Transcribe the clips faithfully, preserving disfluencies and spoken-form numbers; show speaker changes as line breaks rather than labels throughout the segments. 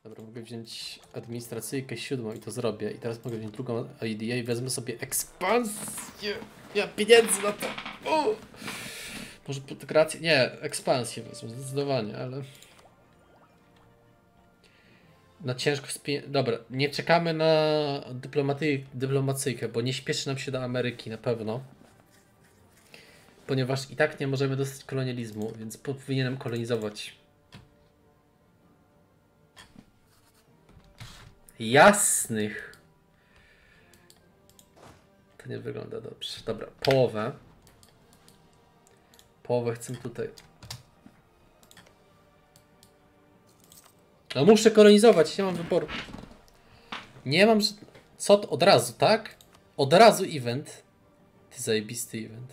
Dobra, mogę wziąć administracyjkę siódmą i to zrobię. I teraz mogę wziąć drugą I D A i wezmę sobie ekspansję. Ja pieniędzy na to. O! Może integrację? Nie, ekspansję wezmę, zdecydowanie, ale... Na ciężko spie... Dobra, nie czekamy na dyplomaty... dyplomacyjkę, bo nie śpieszy nam się do Ameryki na pewno. Ponieważ i tak nie możemy dostać kolonializmu, więc powinienem kolonizować. Jasnych. To nie wygląda dobrze. Dobra, połowę. Połowę chcę tutaj. No muszę kolonizować, nie mam wyboru. Nie mam... Co to? Od razu, tak? Od razu event. Ty zajebisty event.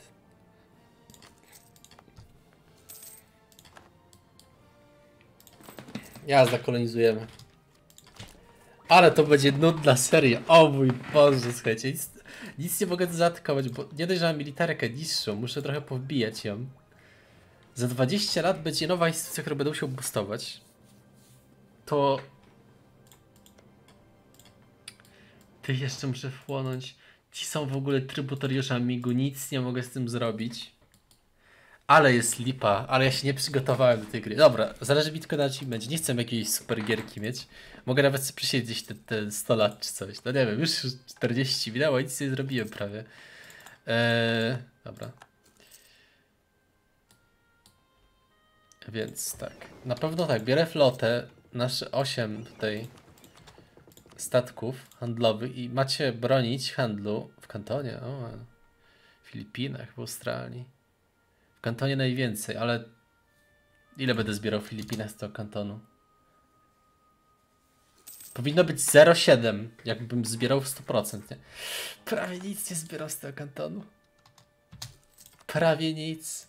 Jazda, kolonizujemy. Ale to będzie nudna seria. O mój Boże, słuchajcie. Nic, nic nie mogę zaatakować, bo nie dość, że mam militarkę niższą. Muszę trochę powbijać ją. Za dwadzieścia lat będzie nowa instytucja, którą będę musiał boostować. To... Ty jeszcze muszę wchłonąć. Ci są w ogóle trybutariuszami migu. Nic nie mogę z tym zrobić. Ale jest lipa, ale ja się nie przygotowałem do tej gry. Dobra, zależy mi tylko na czym będzie. Nie chcę jakiejś super gierki mieć. Mogę nawet sobie przesiedzieć te, te sto lat czy coś. No nie wiem, już czterdzieści minęło i nic nie zrobiłem prawie. Eee, dobra. Więc tak, na pewno tak, biorę flotę, nasze osiem tutaj statków handlowych i macie bronić handlu w kantonie, o, w Filipinach, w Australii. W kantonie najwięcej, ale ile będę zbierał w Filipinach z tego kantonu? Powinno być zero przecinek siedem, jakbym zbierał w sto procent, nie? Prawie nic nie zbierał z tego kantonu. Prawie nic.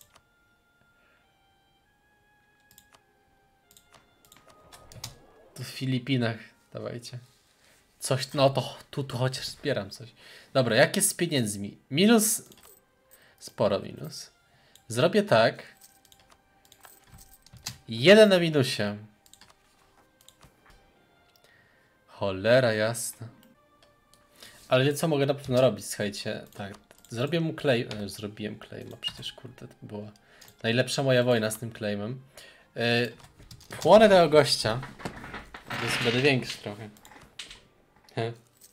Tu w Filipinach, dawajcie. Coś, no to tu, tu chociaż zbieram coś. Dobra, jak jest z pieniędzmi? Minus... Sporo minus. Zrobię tak. Jeden na minusie. Cholera jasna. Ale wie co mogę na pewno robić, słuchajcie. Tak, zrobię mu claim. E, zrobiłem claima, przecież kurde, to była najlepsza moja wojna z tym claimem. Yy, Chłonę tego gościa. Więc będę większy trochę. He.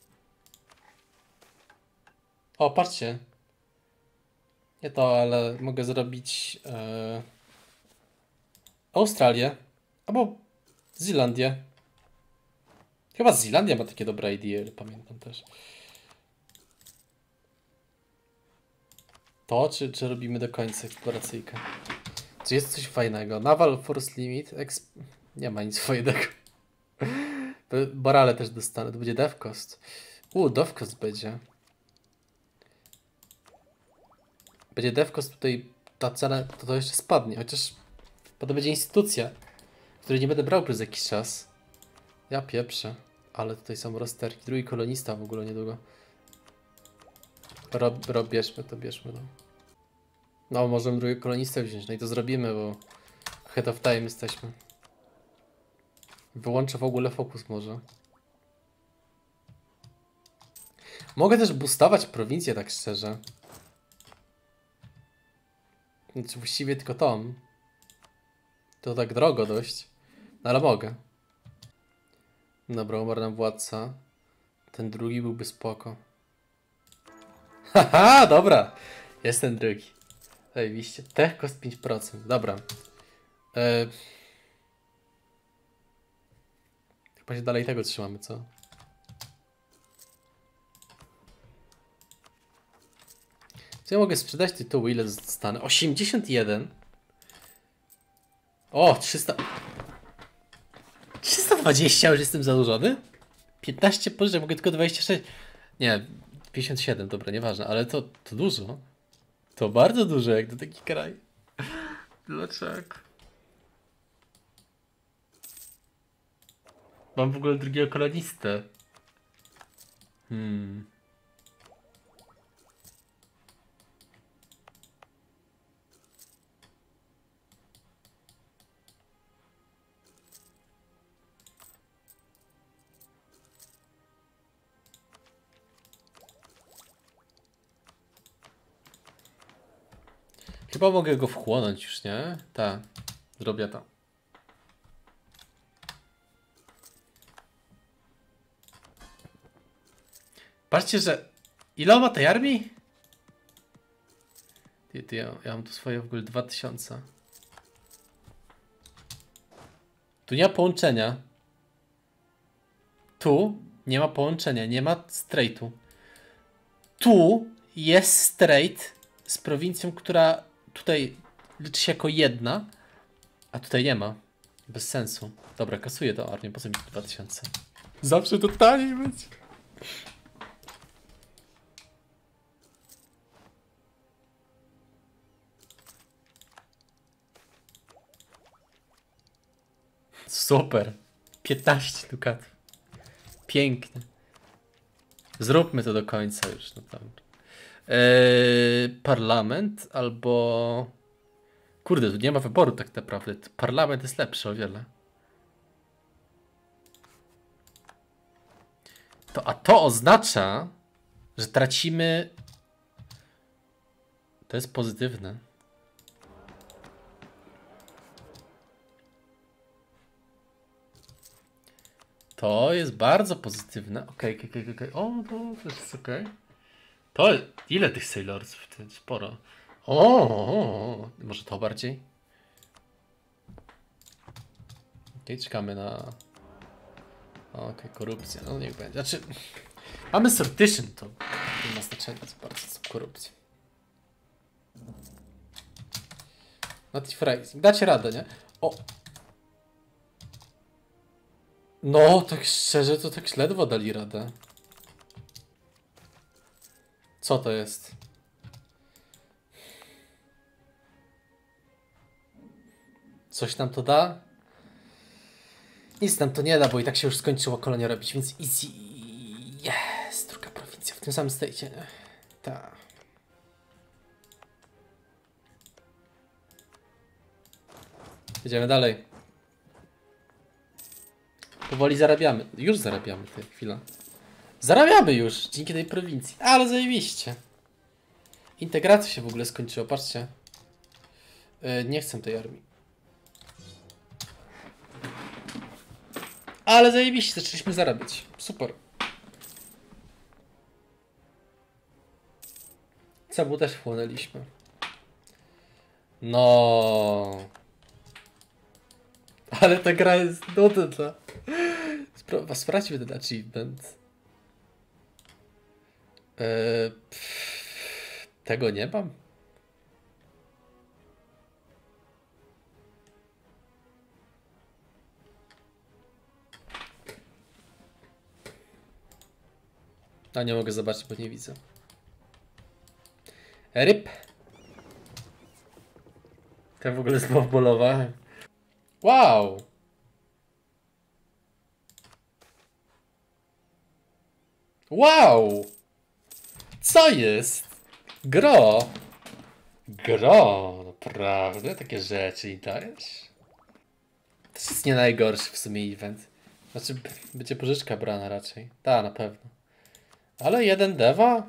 O, patrzcie. Nie to, ale mogę zrobić e... Australię. Albo Zelandię. Chyba Zelandia ma takie dobre idee, pamiętam też. To, czy, czy robimy do końca eksploracyjkę? Czy jest coś fajnego? Naval Force Limit. Exp... Nie ma nic fajnego. Borale też dostanę. To będzie DevCost. U, DevCost będzie. Będzie DevCost tutaj. Ta cena to, to jeszcze spadnie. Chociaż to będzie instytucja, której nie będę brał przez jakiś czas. Ja pieprzę. Ale tutaj są rozterki. Drugi kolonista w ogóle niedługo. Rob, rob, bierzmy to, bierzmy to. No, możemy drugiego kolonistę wziąć. No i to zrobimy, bo head of time jesteśmy. Wyłączę w ogóle fokus może. Mogę też boostować prowincję, tak szczerze. Znaczy właściwie tylko tom. To tak drogo dość. No ale mogę. Dobra, umarł nam władca. Ten drugi byłby spoko. Haha, dobra. Jest ten drugi. Zajebiście. Tech kost pięć procent. Dobra. E... Chyba się dalej tego trzymamy, co? Co ja mogę sprzedać tytułu? Ile zostanę? osiemdziesiąt jeden. O, trzysta. trzysta dwadzieścia, już jestem zadłużony? piętnaście pożyczek, mogę tylko dwadzieścia sześć. Nie, pięćdziesiąt siedem, dobra, nieważne, ale to, to dużo. To bardzo dużo, jak do taki kraj. Dlaczego? Mam w ogóle drugiego kolonistę. Hmm. Chyba mogę go wchłonąć już, nie? Tak. Zrobię to. Patrzcie, że... Ile ma tej armii? Ty, ty, ja, ja mam tu swoje w ogóle dwa tysiące. Tu nie ma połączenia. Tu nie ma połączenia, nie ma straightu. Tu jest straight z prowincją, która tutaj liczy się jako jedna, a tutaj nie ma. Bez sensu. Dobra, kasuję to armię, po co mi tu dwa tysiące? Zawsze to taniej będzie. Super. piętnaście dukatów. Pięknie. Zróbmy to do końca już. No dobra. Eee, parlament albo... Kurde, tu nie ma wyboru tak naprawdę. Parlament jest lepszy o wiele. To, a to oznacza, że tracimy... To jest pozytywne. To jest bardzo pozytywne. Okej, okay, okej, okay, okej. Okay. O, to jest okej. Okay. To ile tych Sailorsów? To jest sporo. O, o, o, może to bardziej? Okej, okay, czekamy na... Okej, okay, korupcja. No niech będzie. Znaczy, mamy sortition, to nie ma znaczenia, co bardzo co korupcja. Notifraising. Dacie radę, nie? O! No, tak szczerze, to tak ledwo dali radę. Co to jest? Coś nam to da? Nic nam to nie da, bo i tak się już skończyło kolonia robić, więc easy. Jest, druga prowincja w tym samym stajcie, nie? Tak. Jedziemy dalej. Powoli zarabiamy. Już zarabiamy, ty, chwila. Zarabiamy już dzięki tej prowincji. Ale zajebiście. Integracja się w ogóle skończyła, patrzcie. Yy, nie chcę tej armii. Ale zajebiście, zaczęliśmy zarabiać. Super. Cebu też wchłonęliśmy. No. Ale ta gra jest nudna. Spra sprawdźmy ten achievement. Eee, pff, tego nie mam. A nie mogę zobaczyć, bo nie widzę. Ryb. To w ogóle zbawbolowałem. Wow. Wow. Co jest? Gro. Gro. Naprawdę? Takie rzeczy i dajesz? To jest nie najgorszy w sumie event. Znaczy, będzie pożyczka brana raczej. Ta, na pewno. Ale jeden dewa?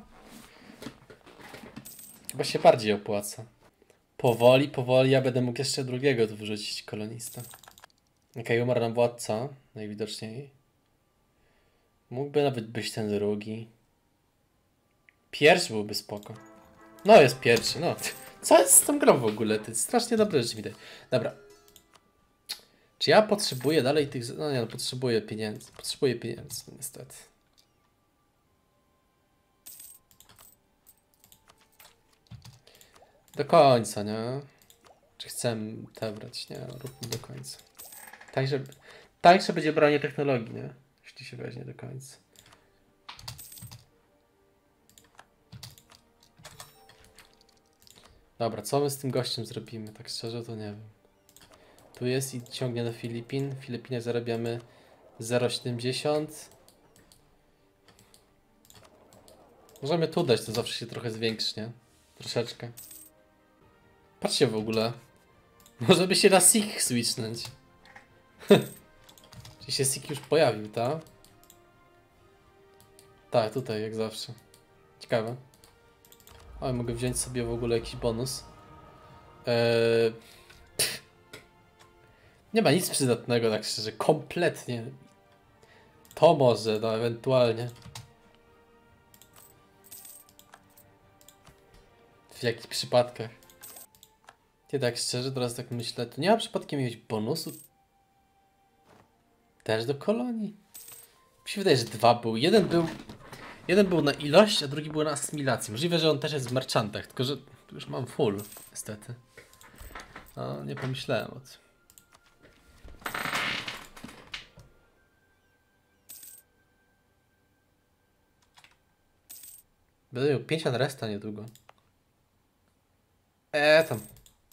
Chyba się bardziej opłaca. Powoli, powoli ja będę mógł jeszcze drugiego tu wyrzucić kolonista. Okej, okay, umarł nam władca, najwidoczniej. Mógłby nawet być ten drugi. Pierwszy byłby spoko. No jest pierwszy, no. Co jest z tą grą w ogóle? To jest strasznie dobre rzeczy mi daje. Dobra. Czy ja potrzebuję dalej tych... No nie, no potrzebuję pieniędzy. Potrzebuję pieniędzy, niestety. Do końca, nie? Czy chcemy te brać? Nie, róbmy do końca. Także, także będzie branie technologii, nie? Jeśli się weźmie do końca. Dobra, co my z tym gościem zrobimy? Tak szczerze to nie wiem. Tu jest i ciągnie do Filipin. W Filipinach zarabiamy zero przecinek siedemdziesiąt. Możemy tu dać, to zawsze się trochę zwiększy, nie? Troszeczkę. Patrzcie w ogóle. Może by się na Sikh switchnąć. Czy się Sikh już pojawił, tak? Tak, tutaj jak zawsze. Ciekawe. O, mogę wziąć sobie w ogóle jakiś bonus. Eee... Nie ma nic przydatnego, tak szczerze, kompletnie. To może, no ewentualnie. W jakichś przypadkach. Nie, tak szczerze, teraz tak myślę, to nie ma przypadkiem jakiegoś bonusu też do kolonii? Mi się wydaje, że dwa był. Jeden był jeden był na ilość, a drugi był na asymilację. Możliwe, że on też jest w merchantach, tylko że już mam full, niestety. No, nie pomyślałem o tym. Będę miał pięć unresta niedługo. Eee, tam.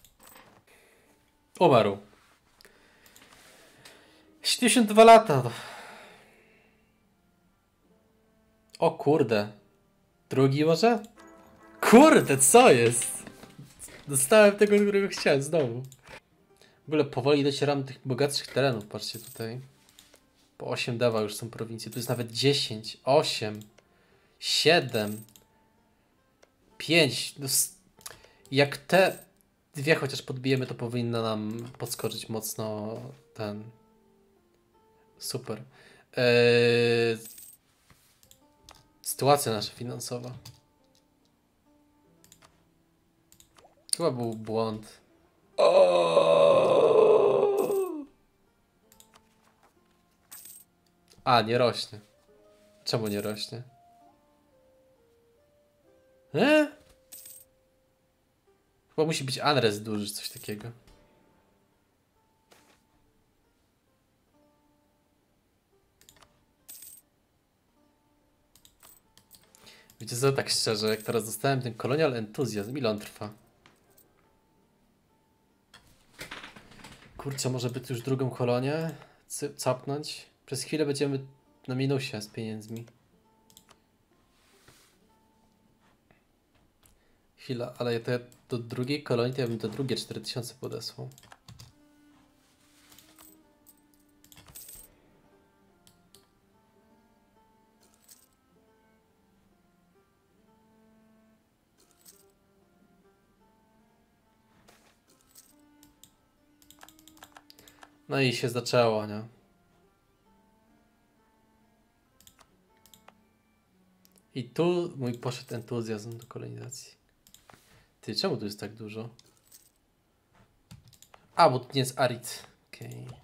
Umarł. siedemdziesiąt dwa lata. O kurde. Drugi może? Kurde, co jest? Dostałem tego, którego chciałem znowu. W ogóle powoli docieram do tych bogatszych terenów. Patrzcie tutaj. Po osiem dawa już są prowincje. Tu jest nawet dziesięć, osiem, siedem, pięć. No, jak te dwie chociaż podbijemy, to powinno nam podskoczyć mocno ten... Super. Eee... Sytuacja nasza finansowa. Chyba był błąd. A, nie rośnie. Czemu nie rośnie? Eee? Chyba musi być unrest duży, czy coś takiego. Wiecie co, tak szczerze, jak teraz dostałem ten Colonial Enthusiasm, ile on trwa? Kurczę, może by tu już drugą kolonię capnąć? Przez chwilę będziemy na minusie z pieniędzmi. Chwila, ale to ja do drugiej kolonii to ja bym do drugiej cztery tysiące podesłał. No i się zaczęło, nie? I tu mój poszedł entuzjazm do kolonizacji. Ty, czemu tu jest tak dużo? A, bo tu nie jest arid. Okej. Okay. Okej,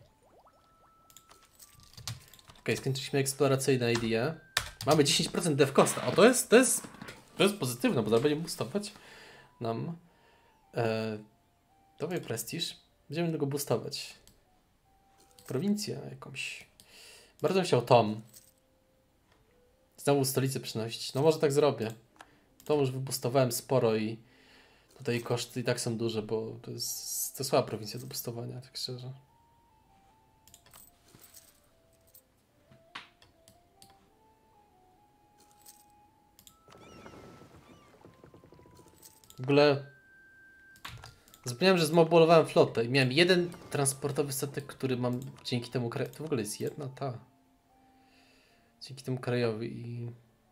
okay, skończyliśmy eksploracyjne idee. Mamy dziesięć procent dev costa. O, to jest, to jest, to jest pozytywne, bo zaraz będziemy boostować nam e, nowy prestiż. Będziemy tego boostować. Prowincję jakąś. Bardzo bym chciał Tom. Znowu stolicę przynosić. No może tak zrobię. To już wybustowałem sporo i tutaj koszty i tak są duże, bo to jest to słaba prowincja do bustowania, tak szczerze. W ogóle zapomniałem, że zmobilowałem flotę i miałem jeden transportowy statek, który mam dzięki temu krajowi. To w ogóle jest jedna ta. Dzięki temu krajowi i...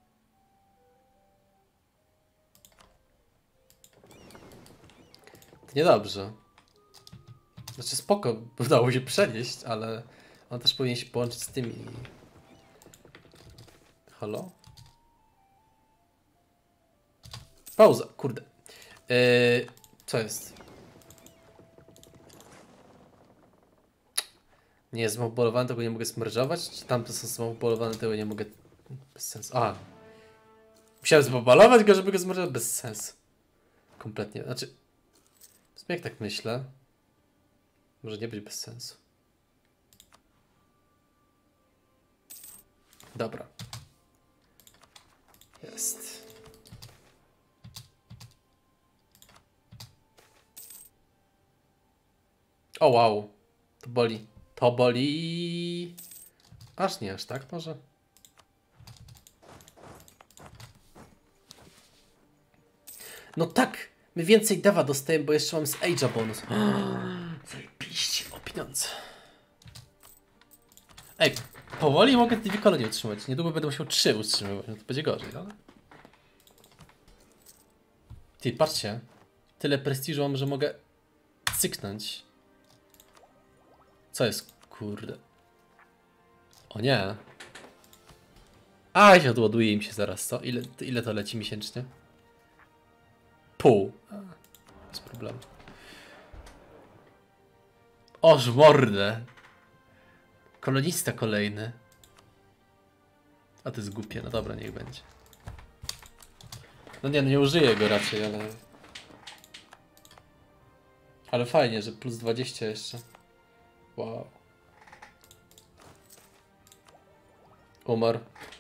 To niedobrze. Znaczy spoko, udało się przenieść, ale on też powinien się połączyć z tymi. Halo? Pauza, kurde. Yy, co jest? Nie jest zmobilowany, tego nie mogę zmerżować? Czy tamte są zmobilowane, tego nie mogę... Bez sensu. A. Musiałem zmobilować go, żeby go zmerżować? Bez sensu. Kompletnie. Znaczy... Jak tak myślę? Może nie być bez sensu. Dobra. Jest. O wow. To boli. To boli. Aż nie, aż tak może? No tak! My więcej dawa dostajemy, bo jeszcze mam z Age'a bonus. Zajebiście o pieniądze. Ej, powoli mogę dwie kolonie utrzymać. Niedługo będę musiał trzy utrzymywać. No to będzie gorzej, ale... Ty, patrzcie. Tyle prestiżu mam, że mogę cyknąć. Co jest, kurde? O nie. A, się odładuje im się zaraz, co? Ile, ile to leci miesięcznie? Pół. A, bez problemu. Oż mordę. Kolonista kolejny. A to jest głupie, no dobra, niech będzie. No nie, no nie użyję go raczej, ale... Ale fajnie, że plus dwadzieścia jeszcze. Wow. Umarł.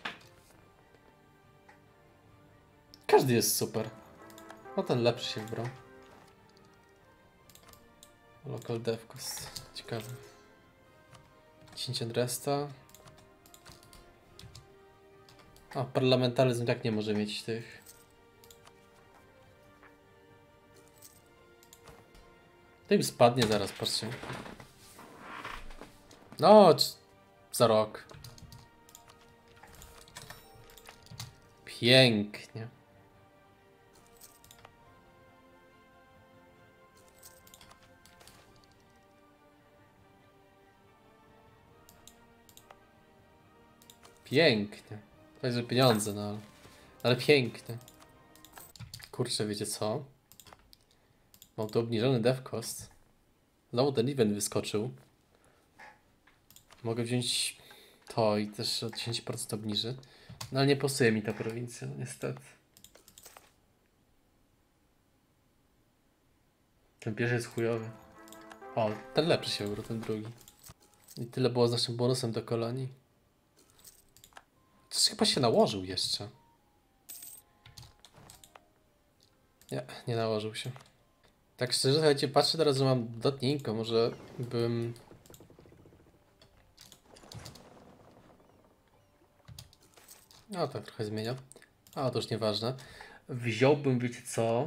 Każdy jest super. No ten lepszy się wybrał. Local dev cost. Ciekawe. dziesięć resta. A, parlamentaryzm tak nie może mieć tych. To im spadnie zaraz, patrzcie. No, za rok. Pięknie. Pięknie. To jest pieniądze, no ale, ale pięknie. Kurczę, wiecie co? Mam tu obniżony dev cost. Znowu ten event wyskoczył. Mogę wziąć to i też o dziesięć procent obniży. No ale nie pasuje mi ta prowincja, no niestety. Ten pierwszy jest chujowy. O, ten lepszy się wybrał, ten drugi. I tyle było z naszym bonusem do kolonii. Coś chyba się nałożył jeszcze. Nie, nie nałożył się. Tak szczerze, słuchajcie, patrzę teraz, że mam dotninko, może bym... No tak trochę zmienia. A to już nieważne. Wziąłbym, wiecie co?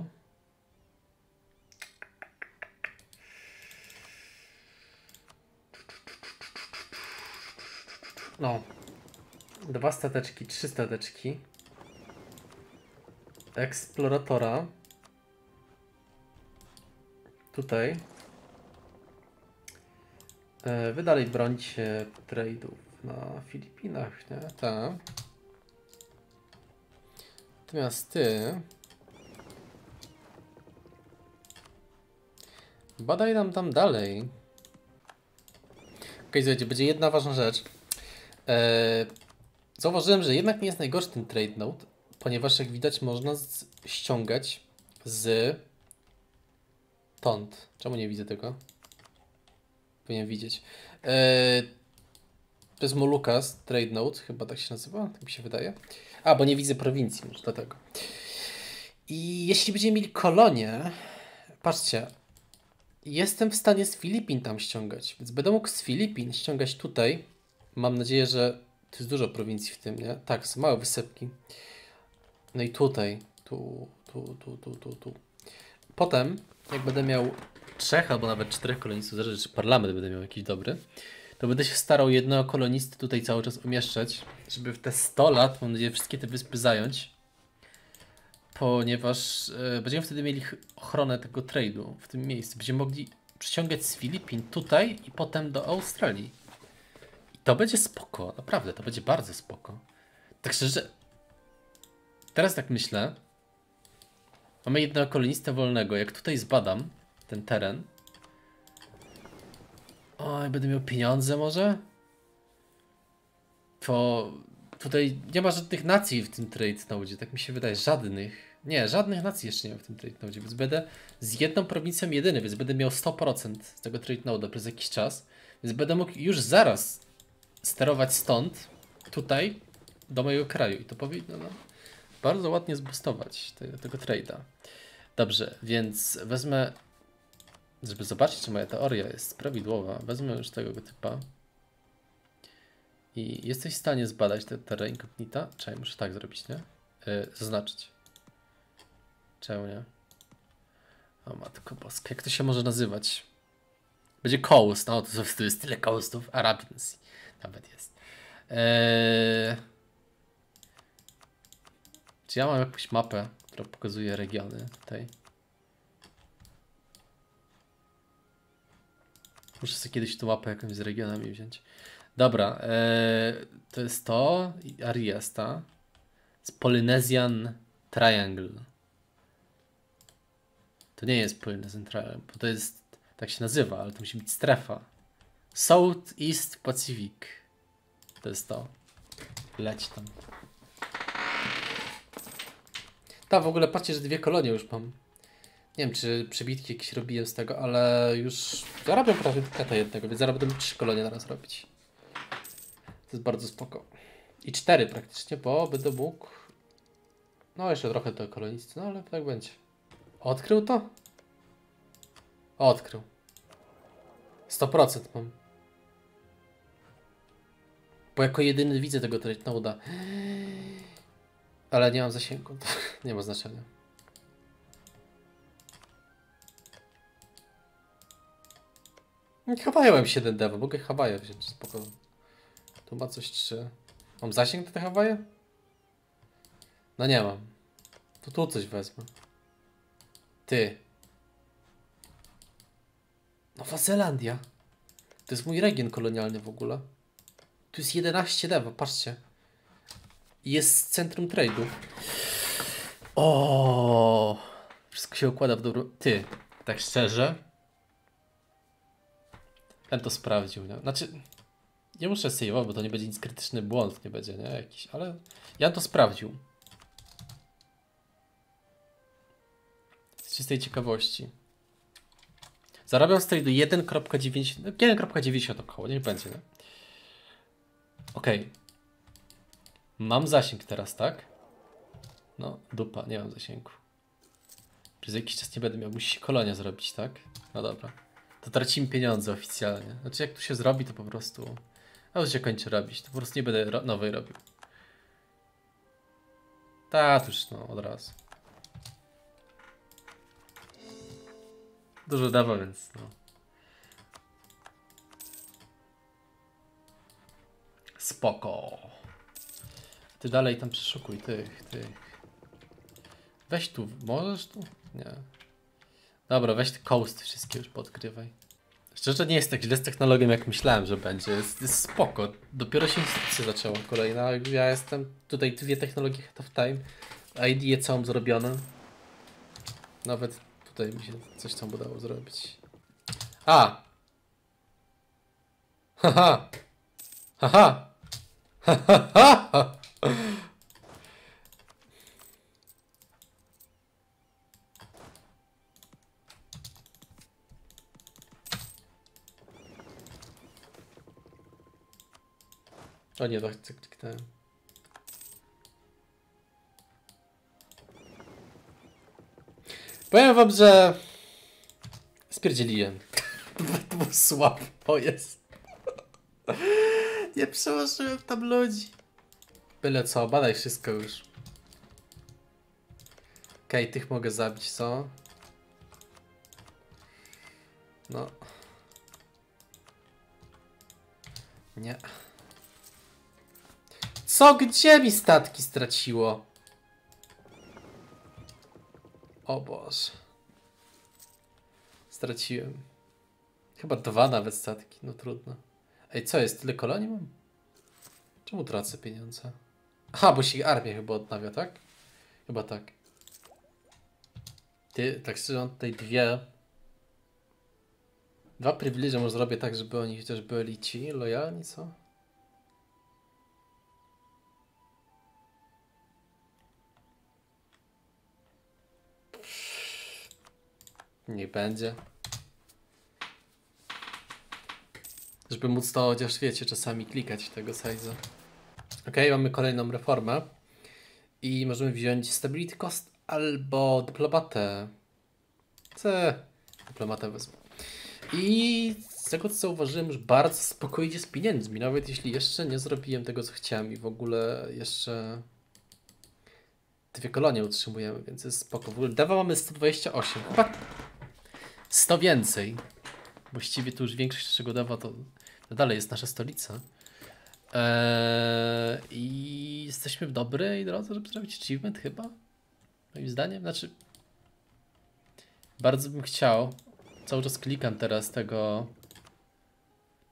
No. Dwa stateczki, trzy stateczki. Eksploratora. Tutaj. E, wy dalej brońcie trade'ów na Filipinach, nie? Tak. Natomiast ty... Badaj nam tam dalej. Okej, okay, słuchajcie, będzie jedna ważna rzecz. Eee, zauważyłem, że jednak nie jest najgorszy ten trade node, ponieważ jak widać można z ściągać z tont. Czemu nie widzę tego? Powinien widzieć. Eee, to jest Molucas trade node, chyba tak się nazywa, tak mi się wydaje. A, bo nie widzę prowincji, może dlatego. I jeśli będziemy mieli kolonię, patrzcie, jestem w stanie z Filipin tam ściągać, więc będę mógł z Filipin ściągać tutaj. Mam nadzieję, że to jest dużo prowincji w tym, nie? Tak, są małe wysepki. No i tutaj, tu, tu, tu, tu, tu, tu. Potem, jak będę miał trzech albo nawet czterech kolonistów, zależy czy parlament będę miał jakiś dobry, to będę się starał jednego kolonisty tutaj cały czas umieszczać, żeby w te sto lat, mam nadzieję, wszystkie te wyspy zająć. Ponieważ e, będziemy wtedy mieli ochronę tego trade'u w tym miejscu. Będziemy mogli przyciągać z Filipin tutaj i potem do Australii. I to będzie spoko, naprawdę, to będzie bardzo spoko. Tak szczerze, teraz tak myślę, mamy jednego kolonistę wolnego, jak tutaj zbadam ten teren, oj, będę miał pieniądze może? To tutaj nie ma żadnych nacji w tym trade node, tak mi się wydaje, żadnych. Nie, żadnych nacji jeszcze nie ma w tym trade node, więc będę z jedną prowincją jedyny, więc będę miał sto procent z tego trade node przez jakiś czas, więc będę mógł już zaraz sterować stąd, tutaj, do mojego kraju i to powinno no, bardzo ładnie zboostować te, tego trade'a. Dobrze, więc wezmę, żeby zobaczyć, czy moja teoria jest prawidłowa, wezmę już tego typa. I jesteś w stanie zbadać te terra incognita? Czekaj, muszę tak zrobić, nie? Yy, zaznaczyć. Czemu nie? O matko boska, jak to się może nazywać? Będzie coast, no to, to jest tyle coastów. Arabian Sea nawet jest. Eee... Czy ja mam jakąś mapę, która pokazuje regiony tutaj? Muszę sobie kiedyś tu mapę jakąś z regionami wziąć. Dobra, e, to jest to. Ariasta. Z Polynesian Triangle. To nie jest Polynesian Triangle, bo to jest, tak się nazywa, ale to musi być strefa. South East Pacific. To jest to. Leć tam. Tak, w ogóle patrzcie, że dwie kolonie już mam. Nie wiem, czy przebitki jakieś robiłem z tego, ale już zarabiam prawie kata jednego, więc zaraz będę trzy kolonie naraz robić. To jest bardzo spoko. I cztery praktycznie, bo będę mógł... No jeszcze trochę do kolonisty, no ale tak będzie. Odkrył to? Odkrył. sto procent mam. Bo jako jedyny widzę tego tradenode'a. Ale nie mam zasięgu. To nie ma znaczenia. Hawaje mam siedem dewa. Mogę Hawaje wziąć. Spoko. Tu ma coś trzy. Mam zasięg do te Hawaje? No nie mam. To tu coś wezmę. Ty. Nowa Zelandia. To jest mój region kolonialny w ogóle. Tu jest jedenaście dewa, patrzcie. Jest centrum trade'u. O, wszystko się układa w dobro. Ty, tak szczerze. Ten to sprawdził, nie? Znaczy, nie muszę save'ować, bo to nie będzie nic krytyczny błąd, nie będzie, nie? Jakiś, ale ja to sprawdził. Z czystej ciekawości. Zarabiam z trade'u jeden kropka dziewięćdziesiąt, jeden kropka dziewięćdziesiąt około, niech będzie, nie? Okej. Okay. Mam zasięg teraz, tak? No, dupa, nie mam zasięgu. Przez jakiś czas nie będę miał, musi się kolonia zrobić, tak? No dobra. To tracimy pieniądze oficjalnie. Znaczy jak tu się zrobi, to po prostu... A już się kończy robić, to po prostu nie będę ro nowej robił. Tak, już no, od razu. Dużo dawa, więc no. Spoko. Ty dalej tam przeszukuj tych, tych. Weź tu, możesz tu? Nie. Dobra, weź te coasty wszystkie już podgrywaj. Szczerze nie jest tak źle z technologią, jak myślałem, że będzie. Jest, jest spoko. Dopiero się instrukcja zaczęła kolejna. Ja jestem tutaj dwie technologie head of time. I D je całą zrobione. Nawet tutaj mi się coś tam udało zrobić. A! Haha! Haha! Haha! O nie, to chcę kliknąłem. Powiem wam, że spierdzieliłem. To było słabo, o jest. Nie przełożyłem tam ludzi. Byle co, badaj wszystko już. Okej, okay, tych mogę zabić, co? No. Nie. Co? Gdzie mi statki straciło? O Boże. Straciłem. Chyba dwa nawet statki, no trudno. Ej, co jest? Tyle kolonii mam? Czemu tracę pieniądze? Aha, bo się armię chyba odnawia, tak? Chyba tak. Ty, tak szczerze, mam tutaj dwie... Dwa privilegie może zrobię tak, żeby oni chociaż byli ci lojalni, co? Niech będzie. Żeby móc to chociaż, wiecie, czasami klikać tego size'a. Ok, mamy kolejną reformę. I możemy wziąć Stability Cost albo Dyplomatę. C. Dyplomatę wezmę. I z tego co zauważyłem, już bardzo spokojnie z pieniędzmi. Nawet jeśli jeszcze nie zrobiłem tego, co chciałem i w ogóle jeszcze dwie kolonie utrzymujemy, więc jest spoko. W ogóle dewa mamy sto dwadzieścia osiem. Chyba sto więcej. Właściwie tu już większość naszego dewa to, to dalej jest nasza stolica. Eee, I jesteśmy w dobrej drodze, żeby zrobić achievement chyba. Moim zdaniem. Znaczy bardzo bym chciał. Cały czas klikam teraz tego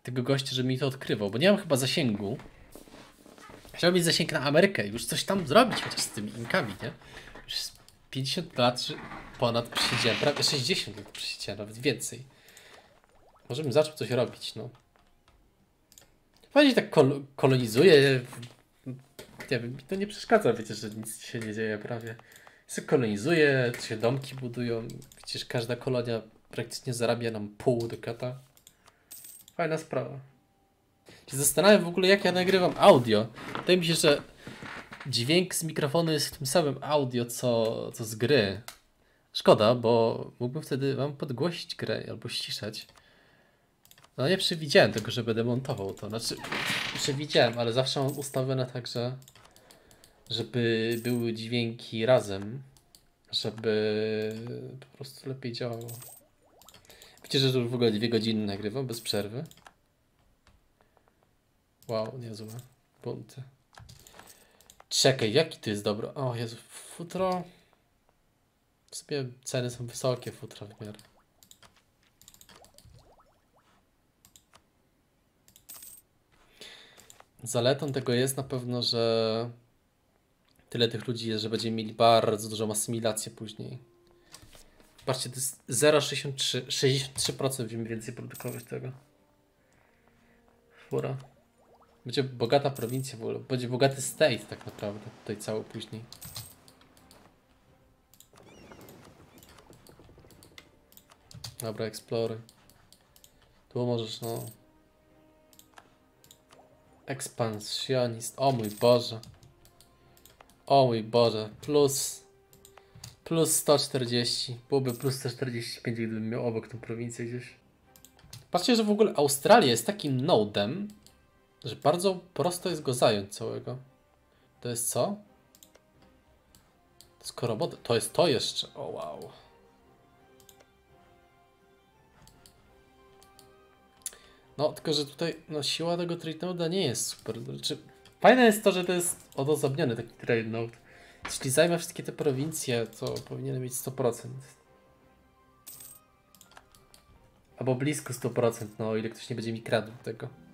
tego gościa, żeby mi to odkrywał, bo nie mam chyba zasięgu. Chciałbym mieć zasięg na Amerykę i już coś tam zrobić chociaż z tymi Inkami, nie? Już pięćdziesiąt lat czy ponad przesiedziałem, prawie sześćdziesiąt lat przesiedziałem, nawet więcej. Może bym zaczął coś robić, no. Fajnie tak kol kolonizuje. Nie wiem, mi to nie przeszkadza, wiecie, że nic się nie dzieje prawie. się kolonizuje, się domki budują. Przecież każda kolonia praktycznie zarabia nam pół dukata. Fajna sprawa. Się zastanawiam w ogóle, jak ja nagrywam audio. Wydaje mi się, że dźwięk z mikrofonu jest tym samym audio, co, co z gry. Szkoda, bo mógłbym wtedy wam podgłosić grę albo ściszać. No nie przewidziałem tego, że będę montował to. Znaczy, przewidziałem, ale zawsze mam ustawione tak, że żeby były dźwięki razem, żeby po prostu lepiej działało. Wiecie, że już w ogóle dwie godziny nagrywam bez przerwy? Wow, niezłe. Bunty. Czekaj, jaki to jest dobro? O Jezu, futro. W sumie ceny są wysokie, futra w miarę. Zaletą tego jest na pewno, że tyle tych ludzi jest, że będziemy mieli bardzo dużą asymilację później. Patrzcie, to jest zero przecinek sześćdziesiąt trzy, sześćdziesiąt trzy procent będziemy więcej produkować tego. Fura. Będzie bogata prowincja w ogóle, będzie bogaty state tak naprawdę, tutaj cały później. Dobra, explory. Tu możesz, no... Ekspansjonist, o mój Boże. O mój Boże, plus... Plus sto czterdzieści, byłoby plus sto czterdzieści pięć, gdybym miał obok tą prowincję gdzieś. Patrzcie, że w ogóle Australia jest takim nodem, że bardzo prosto jest go zająć całego. To jest co? To jest korobota. To jest to jeszcze. O wow. No, tylko że tutaj no, siła tego trade node'a nie jest super. Znaczy, fajne jest to, że to jest odosobniony taki trade node. Jeśli zajmę wszystkie te prowincje, to powinienem mieć sto procent. Albo blisko sto procent, no o ile ktoś nie będzie mi kradł tego.